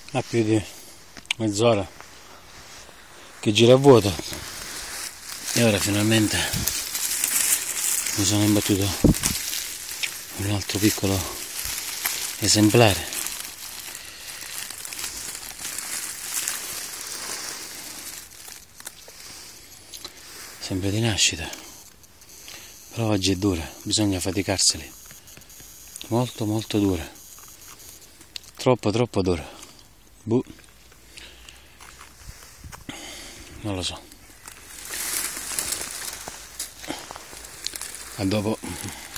ha più di mezz'ora che gira a vuoto e ora finalmente mi sono imbattuto in un altro piccolo esemplare. Sempre di nascita, però oggi è dura, bisogna faticarseli, molto molto dura, troppo dura. Boh. Non lo so. A dopo.